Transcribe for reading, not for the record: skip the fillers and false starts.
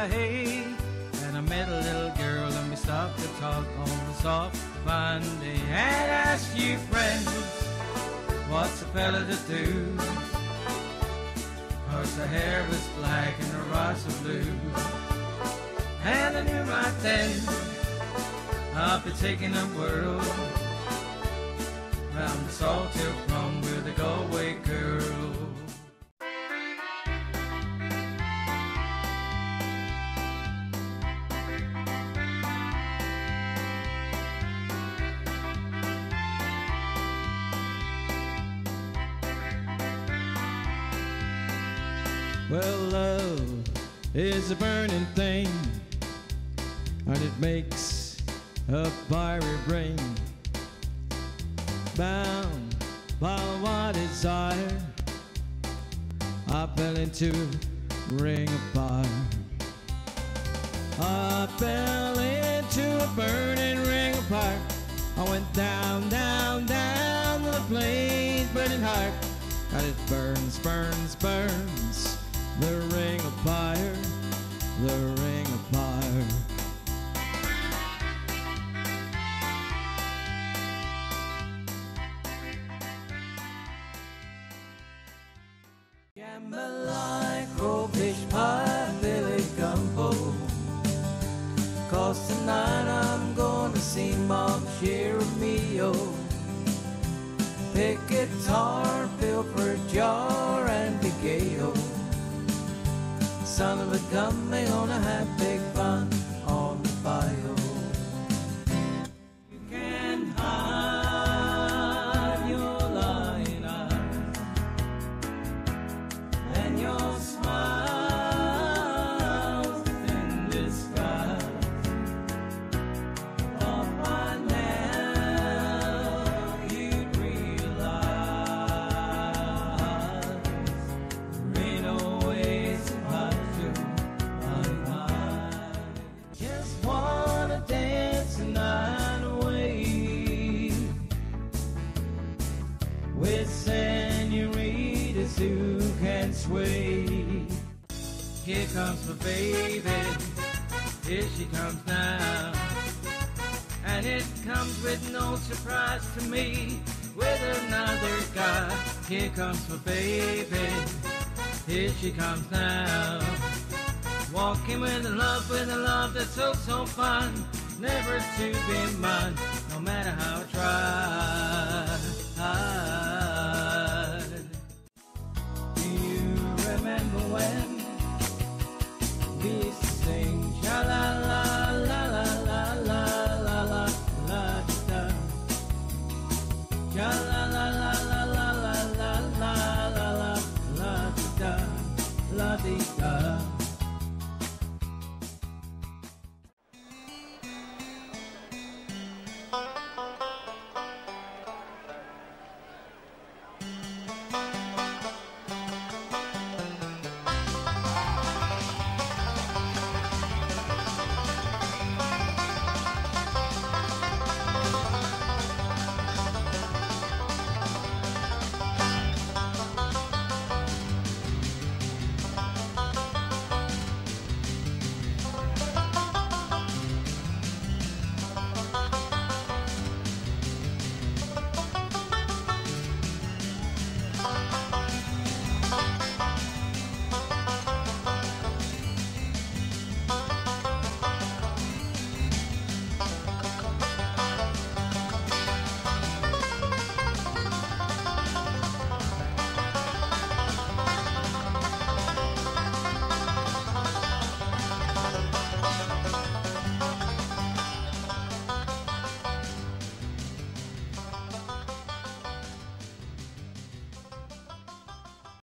my hay, and I met a little girl and we stopped to talk on the soft Monday. And asked you friends, what's a fella to do? 'Cause her hair was black and her eyes were blue. And I knew right then I'd be taking the world round the Sawtooth Run with a Galway girl. Well, love is a burning thing, and it makes a fiery brain. Bound by what desire, I fell into a ring of fire. I fell into a burning ring of fire. I went down, down, down to the flames burning hard, and it burns, burns, burns. The ring of fire, the ring of fire. Jambalaya, crawfish pie, Billy gumbo. 'Cause tonight I'm gonna see Mom Cheerio. Pick guitar, fill for a jar, and be gay-o. Son of a gun, they gonna have big fun on the bio. You can hide your lying eyes and your smiles in disguise. But by now you'd realize there ain't no ways to hide. Just wanna dance the night away with senoritas who can sway. Here comes my baby, here she comes now, and it comes with no surprise to me, with another guy. Here comes my baby, here she comes now. Walking with a love that's so, so fun, never to be mine, no matter how I try.